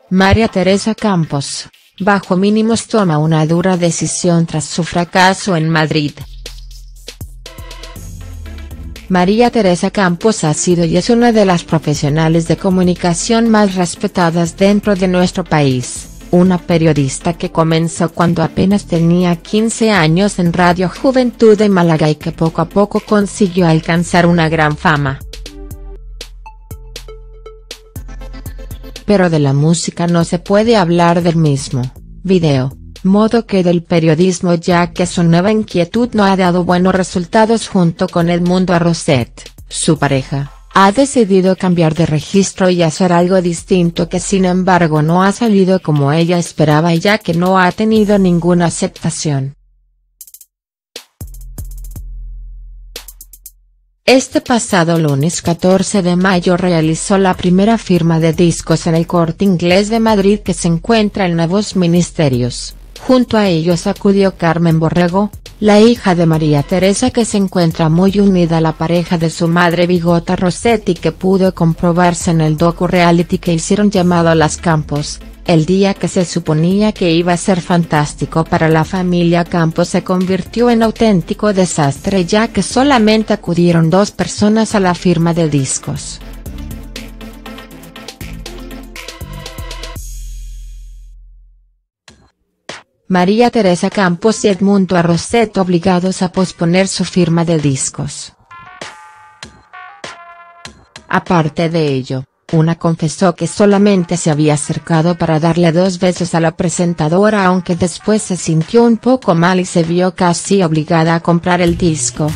María Teresa Campos, bajo mínimos toma una dura decisión tras su fracaso en Madrid. María Teresa Campos ha sido y es una de las profesionales de comunicación más respetadas dentro de nuestro país, una periodista que comenzó cuando apenas tenía 15 años en Radio Juventud de Málaga y que poco a poco consiguió alcanzar una gran fama. Pero de la música no se puede hablar del mismo video modo que del periodismo, ya que su nueva inquietud no ha dado buenos resultados junto con Edmundo Arrocet, su pareja. Ha decidido cambiar de registro y hacer algo distinto que sin embargo no ha salido como ella esperaba y ya que no ha tenido ninguna aceptación. Este pasado lunes 14 de mayo realizó la primera firma de discos en el Corte Inglés de Madrid, que se encuentra en Nuevos Ministerios. Junto a ellos acudió Carmen Borrego, la hija de María Teresa, que se encuentra muy unida a la pareja de su madre Bigota Rossetti, que pudo comprobarse en el docu-reality que hicieron llamado Las Campos. El día que se suponía que iba a ser fantástico para la familia Campos se convirtió en auténtico desastre, ya que solamente acudieron 2 personas a la firma de discos. María Teresa Campos y Edmundo Arrocet obligados a posponer su firma de discos. Aparte de ello, una confesó que solamente se había acercado para darle 2 besos a la presentadora, aunque después se sintió un poco mal y se vio casi obligada a comprar el disco.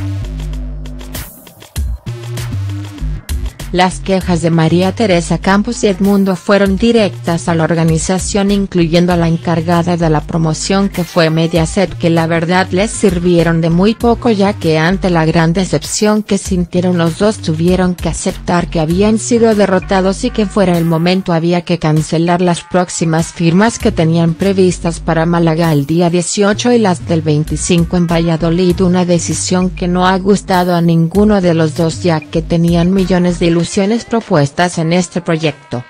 Las quejas de María Teresa Campos y Edmundo fueron directas a la organización, incluyendo a la encargada de la promoción, que fue Mediaset, que la verdad les sirvieron de muy poco, ya que ante la gran decepción que sintieron los dos tuvieron que aceptar que habían sido derrotados y que fuera el momento había que cancelar las próximas firmas que tenían previstas para Málaga el día 18 y las del 25 en Valladolid, una decisión que no ha gustado a ninguno de los dos, ya que tenían millones de ilusiones propuestas en este proyecto.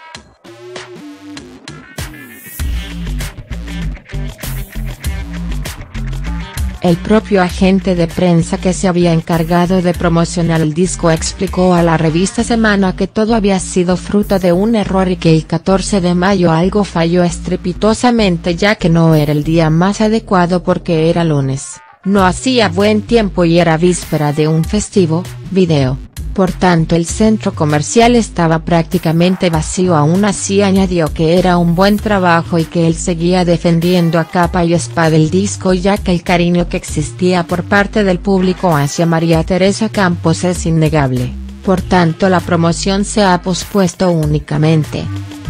El propio agente de prensa que se había encargado de promocionar el disco explicó a la revista Semana que todo había sido fruto de un error y que el 14 de mayo algo falló estrepitosamente, ya que no era el día más adecuado porque era lunes, no hacía buen tiempo y era víspera de un festivo. Video. Por tanto el centro comercial estaba prácticamente vacío. Aún así añadió que era un buen trabajo y que él seguía defendiendo a capa y espada el disco, ya que el cariño que existía por parte del público hacia María Teresa Campos es innegable, por tanto la promoción se ha pospuesto únicamente.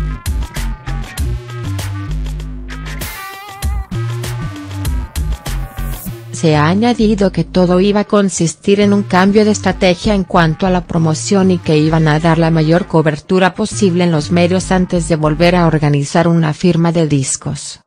Se ha añadido que todo iba a consistir en un cambio de estrategia en cuanto a la promoción y que iban a dar la mayor cobertura posible en los medios antes de volver a organizar una firma de discos.